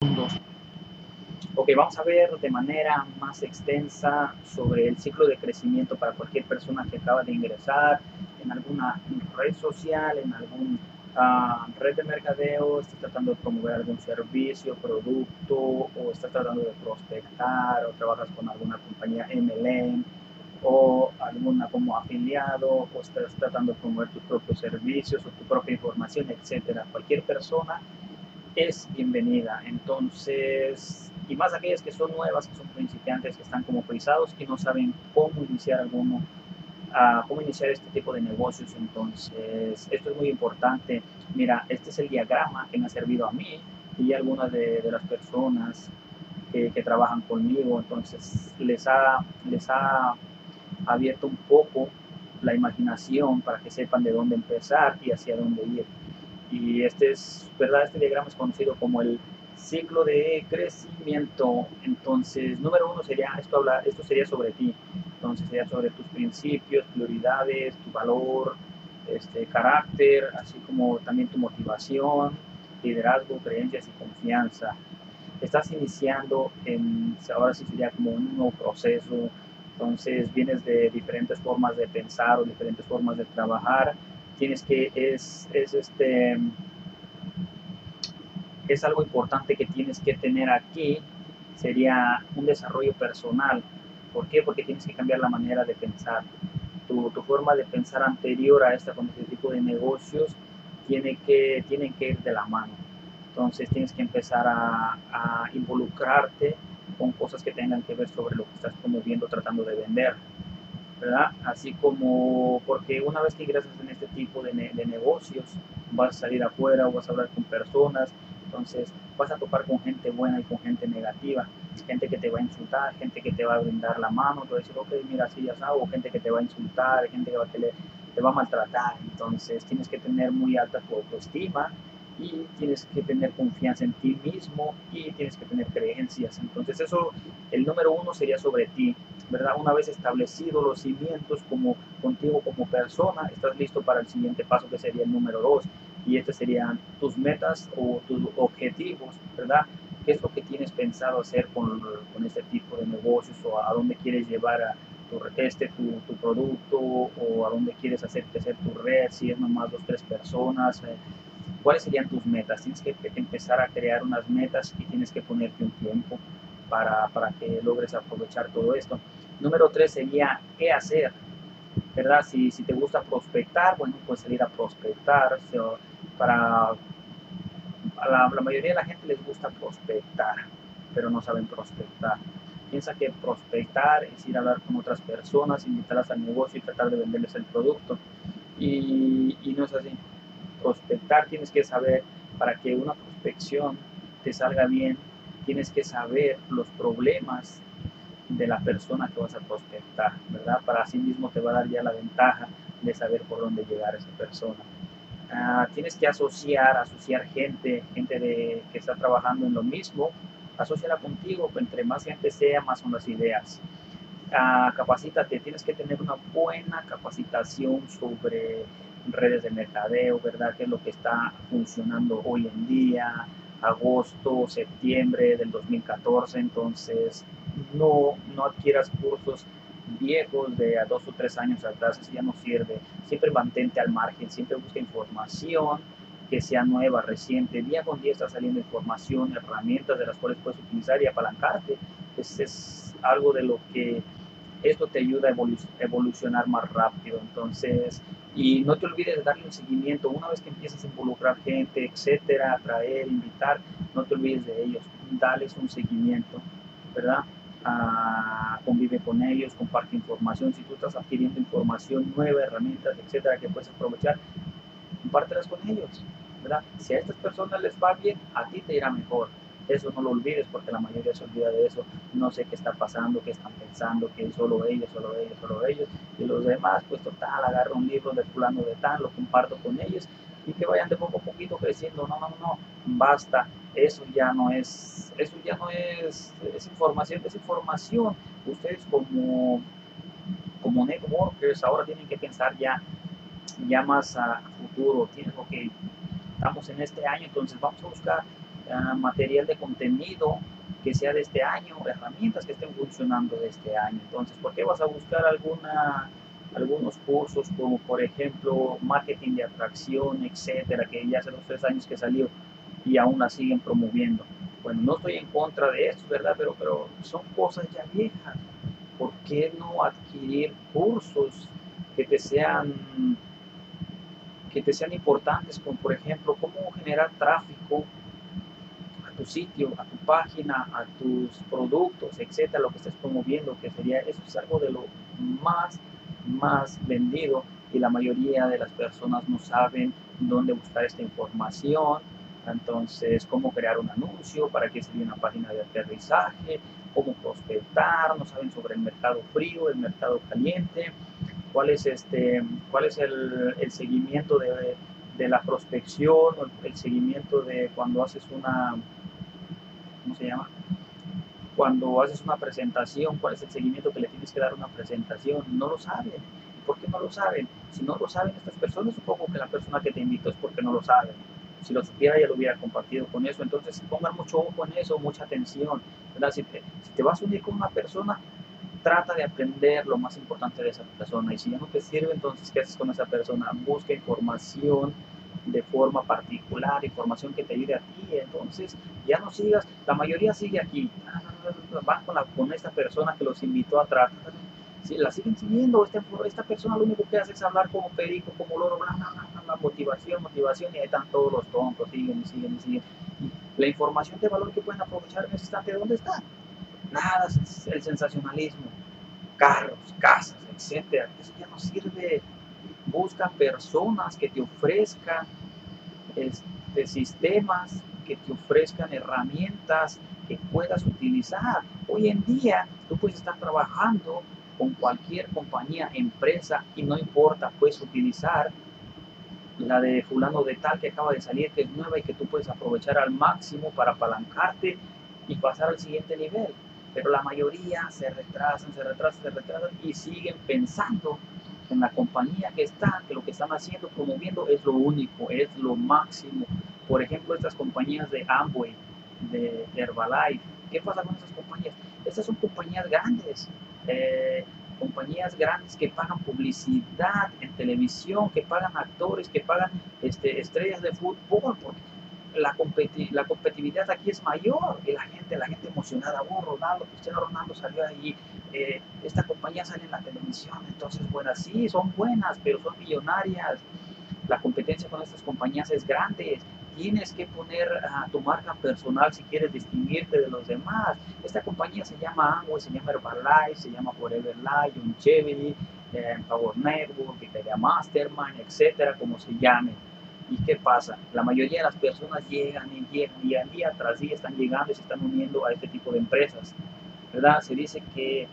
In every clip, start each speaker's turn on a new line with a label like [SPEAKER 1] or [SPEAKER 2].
[SPEAKER 1] Ok, vamos a ver de manera más extensa sobre el ciclo de crecimiento para cualquier persona que acaba de ingresar en alguna red social, en algún red de mercadeo, estás tratando de promover algún servicio, producto, o estás tratando de prospectar, o trabajas con alguna compañía MLM, o alguna como afiliado, o estás tratando de promover tus propios servicios o tu propia información, etcétera. Cualquier persona es bienvenida. Entonces, y más aquellas que son nuevas, que son principiantes, que están como frisados, que no saben cómo iniciar cómo iniciar este tipo de negocios. Entonces, esto es muy importante. Mira, este es el diagrama que me ha servido a mí y a algunas de las personas que trabajan conmigo. Entonces, les ha abierto un poco la imaginación para que sepan de dónde empezar y hacia dónde ir. Y ¿verdad? Este diagrama es conocido como el ciclo de crecimiento. Entonces, número uno sería, esto sería sobre ti. Entonces, sería sobre tus principios, prioridades, tu valor, carácter, así como también tu motivación, liderazgo, creencias y confianza. Estás iniciando ahora sí sería como un nuevo proceso. Entonces, vienes de diferentes formas de pensar o diferentes formas de trabajar. Tienes que, es algo importante que tienes que tener aquí, sería un desarrollo personal. ¿Por qué? Porque tienes que cambiar la manera de pensar. Tu forma de pensar anterior a esta con este tipo de negocios tienen que ir de la mano. Entonces tienes que empezar a involucrarte con cosas que tengan que ver sobre lo que estás promoviendo, tratando de vender, ¿verdad? Así como, porque una vez que ingresas en este tipo de negocios, vas a salir afuera o vas a hablar con personas, entonces vas a topar con gente buena y con gente negativa, gente que te va a insultar, gente que te va a brindar la mano, te va a decir, ok, mira, así ya sabes, o gente que te va a insultar, gente que te va a maltratar. Entonces tienes que tener muy alta tu autoestima y tienes que tener confianza en ti mismo y tienes que tener creencias. Entonces eso, el número uno sería sobre ti, ¿verdad? Una vez establecidos los cimientos contigo como persona, estás listo para el siguiente paso, que sería el número dos, y estos serían tus metas o tus objetivos, ¿verdad? ¿Qué es lo que tienes pensado hacer con este tipo de negocios, o a dónde quieres llevar tu producto, o a dónde quieres hacer crecer tu red, si es nomás 2 o 3 personas? ¿Cuáles serían tus metas? Tienes que empezar a crear unas metas y tienes que ponerte un tiempo para que logres aprovechar todo esto. Número tres sería, ¿qué hacer? ¿Verdad? Si te gusta prospectar, bueno, pues salir a prospectar. Para la mayoría de la gente les gusta prospectar, pero no saben prospectar. Piensa que prospectar es ir a hablar con otras personas, invitarlas al negocio y tratar de venderles el producto. Y no es así. Prospectar tienes que saber, para que una prospección te salga bien, tienes que saber los problemas de la persona que vas a prospectar, ¿verdad? Para sí mismo te va a dar ya la ventaja de saber por dónde llegar a esa persona. Tienes que asociar que está trabajando en lo mismo, asociala contigo, entre más gente sea, más son las ideas. Capacítate, tienes que tener una buena capacitación sobre redes de mercadeo, ¿verdad? ¿Qué es lo que está funcionando hoy en día? Agosto, septiembre del 2014, entonces no adquieras cursos viejos de a 2 o 3 años atrás, eso ya no sirve. Siempre mantente al margen, siempre busca información que sea nueva, reciente. Día con día está saliendo información, herramientas de las cuales puedes utilizar y apalancarte. Es algo de lo que esto te ayuda a evolucionar más rápido. Entonces, y no te olvides de darle un seguimiento. Una vez que empieces a involucrar gente, etcétera, atraer, invitar, no te olvides de ellos. Dales un seguimiento, ¿verdad? Convive con ellos, comparte información. Si tú estás adquiriendo información nueva, herramientas, etcétera, que puedes aprovechar, compártelas con ellos, ¿verdad? Si a estas personas les va bien, a ti te irá mejor. Eso no lo olvides, porque la mayoría se olvida de eso. No sé qué está pasando, qué están pensando, que solo ellos, solo ellos, solo ellos. Y los demás, pues total, agarro un libro de fulano de tal, lo comparto con ellos y que vayan de poco a poquito creciendo. No, no, no, basta. Es información, es información. Ustedes como networkers ahora tienen que pensar ya más a futuro. Tienes, ok, estamos en este año, entonces vamos a buscar material de contenido que sea de este año, herramientas que estén funcionando de este año. Entonces, ¿por qué vas a buscar algunos cursos como por ejemplo marketing de atracción, etcétera, que ya hace 2 o 3 años que salió y aún la siguen promoviendo? Bueno, no estoy en contra de esto, ¿verdad? Pero son cosas ya viejas. ¿Por qué no adquirir cursos que te sean importantes, como por ejemplo cómo generar tráfico a tu sitio, a tu página, a tus productos, etcétera, lo que estés promoviendo, que sería, eso es algo de lo más vendido, y la mayoría de las personas no saben dónde buscar esta información. Entonces, cómo crear un anuncio, para qué sería una página de aterrizaje, cómo prospectar, no saben sobre el mercado frío, el mercado caliente, cuál es el seguimiento de la prospección, el seguimiento de cuando haces una, ¿cómo se llama? Cuando haces una presentación, cuál es el seguimiento que le tienes que dar a una presentación. No lo saben. ¿Por qué no lo saben? Si no lo saben estas personas, supongo que la persona que te invitó es porque no lo sabe. Si lo supiera, ya lo hubiera compartido con eso. Entonces, pongan mucho ojo en eso, mucha atención, ¿verdad? Si te vas a unir con una persona, trata de aprender lo más importante de esa persona, y si ya no te sirve, entonces ¿qué haces con esa persona? Busca información de forma particular, información que te ayude a ti. Entonces ya no sigas, la mayoría sigue aquí, van con esta persona que los invitó a tratar, si la siguen siguiendo, esta persona lo único que hace es hablar como perico, como loro, bla, bla, bla, bla, motivación, y ahí están todos los tontos, siguen y siguen y siguen. Y la información de valor que pueden aprovechar en ese instante, ¿dónde está? Nada, es el sensacionalismo, carros, casas, etcétera. Eso ya no sirve. Busca personas que te ofrezcan sistemas, que te ofrezcan herramientas que puedas utilizar. Hoy en día tú puedes estar trabajando con cualquier compañía, empresa, y no importa, puedes utilizar la de fulano de tal que acaba de salir, que es nueva y que tú puedes aprovechar al máximo para apalancarte y pasar al siguiente nivel. Pero la mayoría se retrasan y siguen pensando en la compañía que está, que lo que están haciendo, promoviendo, es lo único, es lo máximo. Por ejemplo, estas compañías de Amway, de Herbalife, ¿qué pasa con esas compañías? Estas son compañías grandes que pagan publicidad en televisión, que pagan actores, que pagan estrellas de fútbol, porque la competitividad aquí es mayor, y la gente emocionada, Cristiano Ronaldo salió ahí, esta compañía sale en la televisión, entonces buenas, sí, son buenas, pero son millonarias. La competencia con estas compañías es grande. Tienes que poner tu marca personal si quieres distinguirte de los demás. Esta compañía se llama Amway, se llama Herbalife, se llama Forever Life, Longevity, Power Network, Mastermind, etcétera, como se llame. ¿Y qué pasa? La mayoría de las personas llegan y día tras día están llegando y se están uniendo a este tipo de empresas, ¿verdad? Se dice que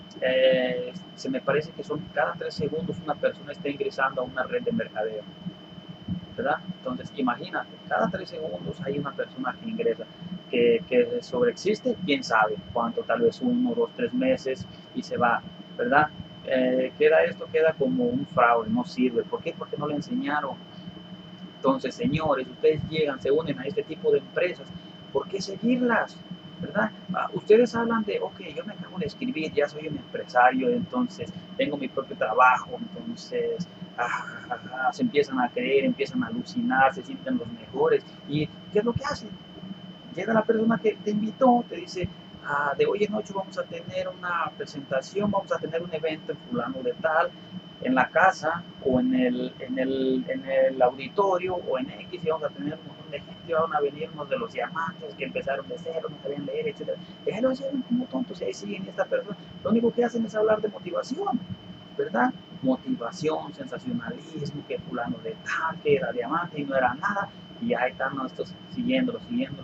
[SPEAKER 1] se me parece que son cada 3 segundos una persona está ingresando a una red de mercadeo, ¿verdad? Entonces, imagínate, cada 3 segundos hay una persona que ingresa, que sobreexiste, quién sabe cuánto, tal vez 1, 2, 3 meses y se va, ¿verdad? Queda como un fraude, no sirve. ¿Por qué? Porque no le enseñaron. Entonces, señores, ustedes llegan, se unen a este tipo de empresas, ¿por qué seguirlas? ¿Verdad? Ustedes hablan de, ok, yo me acabo de escribir, ya soy un empresario, entonces tengo mi propio trabajo, entonces se empiezan a creer, empiezan a alucinar, se sienten los mejores. ¿Y qué es lo que hacen? Llega la persona que te invitó, te dice, de hoy en 8 vamos a tener una presentación, vamos a tener un evento en fulano de tal, en la casa o en el auditorio o en X, y vamos a tener un montón de gente, van a venir unos de los diamantes que empezaron de cero, no sabían leer, etc. Y los llevan como tontos y ahí siguen esta persona. Lo único que hacen es hablar de motivación, ¿verdad? Motivación, sensacionalismo, que fulano de tal, que era diamante y no era nada, y ahí están estos siguiéndolo.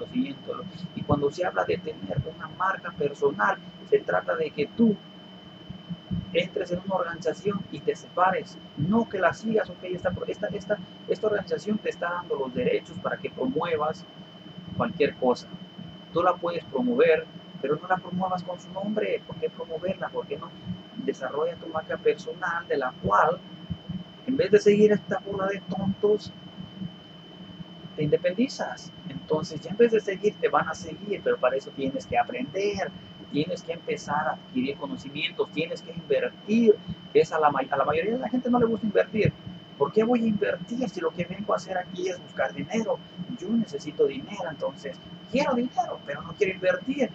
[SPEAKER 1] Y cuando se habla de tener una marca personal, se trata de que tú entres en una organización y te separes, no que la sigas. Ok, esta organización te está dando los derechos para que promuevas cualquier cosa. Tú la puedes promover, pero no la promuevas con su nombre. ¿Por qué promoverla? ¿Por qué no desarrolla tu marca personal, de la cual, en vez de seguir esta bola de tontos, te independizas? Entonces, ya en vez de seguir, te van a seguir, pero para eso tienes que aprender, tienes que empezar a adquirir conocimientos, tienes que invertir, que es a la mayoría de la gente no le gusta invertir. ¿Por qué voy a invertir si lo que vengo a hacer aquí es buscar dinero? Yo necesito dinero, entonces quiero dinero, pero no quiero invertir.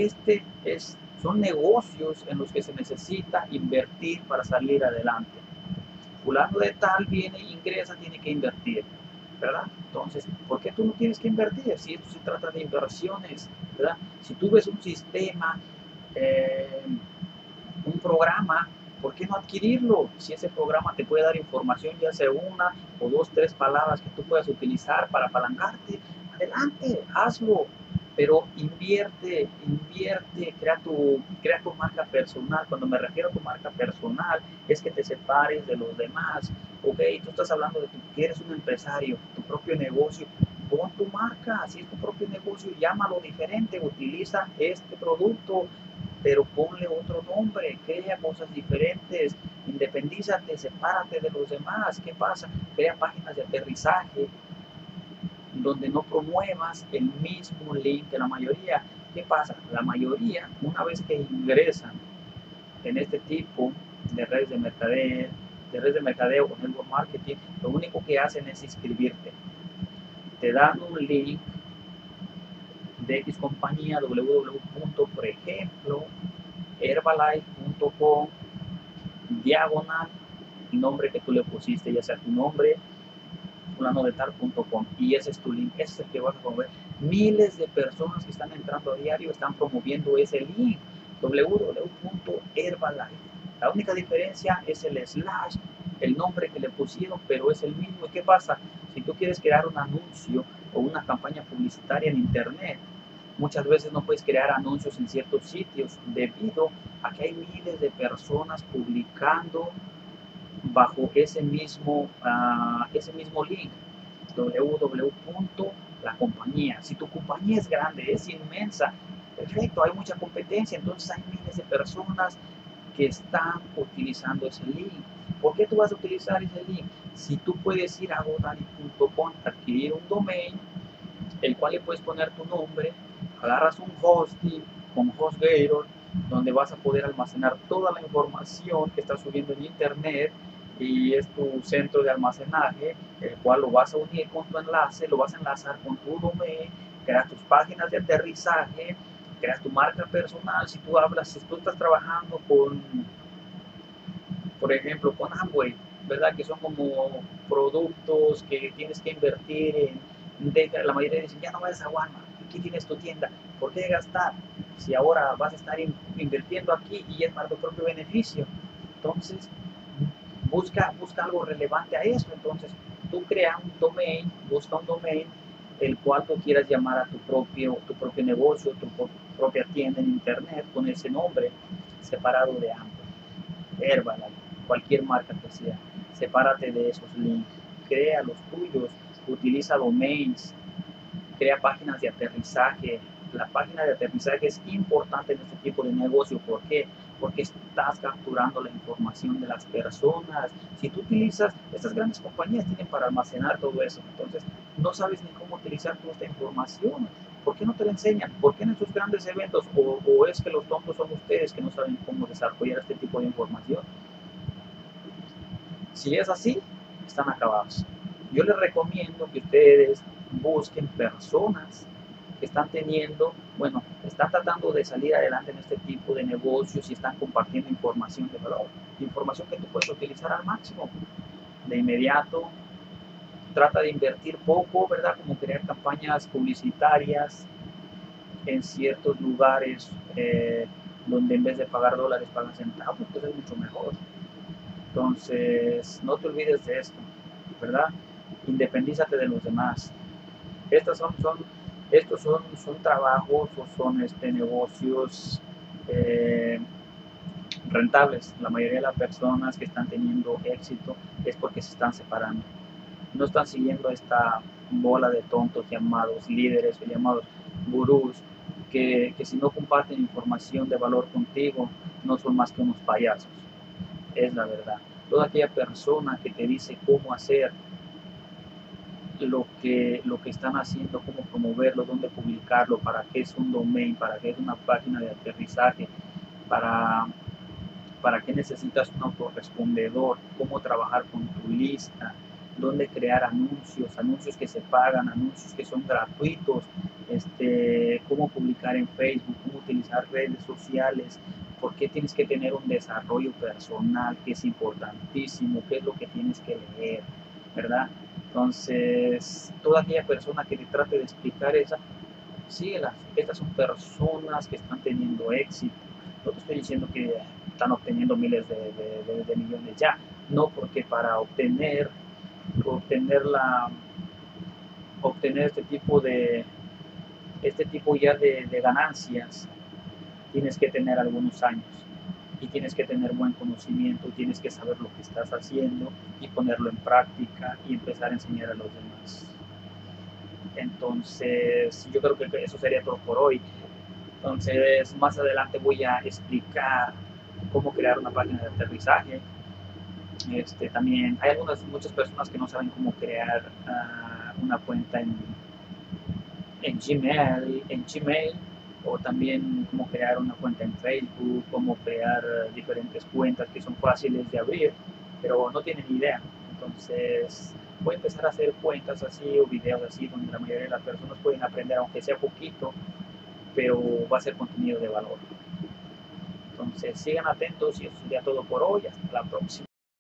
[SPEAKER 1] Son negocios en los que se necesita invertir para salir adelante. Fulano de tal viene, ingresa, tiene que invertir, ¿verdad? Entonces, ¿por qué tú no tienes que invertir? Si esto se trata de inversiones, ¿verdad? Si tú ves un sistema, eh, un programa, ¿por qué no adquirirlo? Si ese programa te puede dar información, ya sea una o dos, tres palabras que tú puedas utilizar para apalancarte, adelante, hazlo. Pero invierte, crea tu marca personal. Cuando me refiero a tu marca personal, es que te separes de los demás. Ok, tú estás hablando de que eres un empresario, tu propio negocio. Pon tu marca, si es tu propio negocio, llámalo diferente, utiliza este producto, pero ponle otro nombre, crea cosas diferentes, independízate, sepárate de los demás. ¿Qué pasa? Crea páginas de aterrizaje donde no promuevas el mismo link que la mayoría. ¿Qué pasa? La mayoría, una vez que ingresan en este tipo de redes de mercadeo o network marketing, lo único que hacen es inscribirte. Te dan un link de X compañía, por ejemplo, herbalife.com, diagonal, el nombre que tú le pusiste, ya sea tu nombre, fulanodetal.com, y ese es tu link, ese es el que vas a promover. Miles de personas que están entrando a diario están promoviendo ese link, www.herbalife. La única diferencia es el slash, el nombre que le pusieron, pero es el mismo. ¿Y qué pasa? Si tú quieres crear un anuncio o una campaña publicitaria en internet, muchas veces no puedes crear anuncios en ciertos sitios debido a que hay miles de personas publicando bajo ese mismo link, www.lacompañía. Si tu compañía es grande, es inmensa, perfecto, hay mucha competencia, entonces hay miles de personas que están utilizando ese link. ¿Por qué tú vas a utilizar ese link? Si tú puedes ir a godaddy.com, adquirir un domain, el cual le puedes poner tu nombre, agarras un hosting con HostGator, donde vas a poder almacenar toda la información que estás subiendo en internet, y es tu centro de almacenaje, el cual lo vas a unir con tu enlace, lo vas a enlazar con tu domain, creas tus páginas de aterrizaje, creas tu marca personal. Si tú estás trabajando con, por ejemplo, con Amway, ¿verdad? Que son como productos que tienes que invertir la mayoría dicen, ya no vayas a Walmart, aquí tienes tu tienda, ¿por qué gastar? Si ahora vas a estar invirtiendo aquí y es para tu propio beneficio. Entonces, busca algo relevante a eso. Entonces, tú crea un domain, busca un domain el cual tú quieras llamar a tu propio negocio, tu propia tienda en internet con ese nombre, separado de ambos. Herbalife, cualquier marca que sea, sepárate de esos links, crea los tuyos, utiliza domains, crea páginas de aterrizaje. La página de aterrizaje es importante en este tipo de negocio. ¿Por qué? Porque estás capturando la información de las personas. Si tú utilizas, estas grandes compañías tienen para almacenar todo eso, entonces no sabes ni cómo utilizar toda esta información. ¿Por qué no te la enseñan? ¿Por qué en estos grandes eventos? ¿O es que los tontos son ustedes que no saben cómo desarrollar este tipo de información? Si es así, están acabados. Yo les recomiendo que ustedes busquen personas que están tratando de salir adelante en este tipo de negocios y están compartiendo información de valor, información que tú puedes utilizar al máximo. De inmediato, trata de invertir poco, ¿verdad? Como crear campañas publicitarias en ciertos lugares, donde en vez de pagar dólares pagan centavos, pues es mucho mejor. Entonces, no te olvides de esto, ¿verdad? Independízate de los demás. Estos son trabajos o son negocios rentables. La mayoría de las personas que están teniendo éxito es porque se están separando. No están siguiendo esta bola de tontos llamados líderes o llamados gurús, que si no comparten información de valor contigo, no son más que unos payasos. Es la verdad. Toda aquella persona que te dice cómo hacer lo que están haciendo, cómo promoverlo, dónde publicarlo, para qué es un domain, para qué es una página de aterrizaje, para, para qué necesitas un autorrespondedor, cómo trabajar con tu lista, dónde crear anuncios, anuncios que se pagan, anuncios que son gratuitos, cómo publicar en Facebook, cómo utilizar redes sociales, por qué tienes que tener un desarrollo personal que es importantísimo, qué es lo que tienes que leer, ¿verdad? Entonces, toda aquella persona que te trate de explicar esa, síguelas. Estas son personas que están teniendo éxito. No te estoy diciendo que están obteniendo miles de millones ya, no, porque para obtener la obtener este tipo ya de ganancias, tienes que tener algunos años y tienes que tener buen conocimiento, tienes que saber lo que estás haciendo y ponerlo en práctica y empezar a enseñar a los demás. Entonces, yo creo que eso sería todo por hoy. Entonces, más adelante voy a explicar cómo crear una página de aterrizaje. También hay muchas personas que no saben cómo crear una cuenta en Gmail, o también cómo crear una cuenta en Facebook, cómo crear diferentes cuentas que son fáciles de abrir, pero no tienen idea. Entonces, voy a empezar a hacer cuentas así o videos así donde la mayoría de las personas pueden aprender, aunque sea poquito, pero va a ser contenido de valor. Entonces, sigan atentos y eso sería todo por hoy. Hasta la próxima.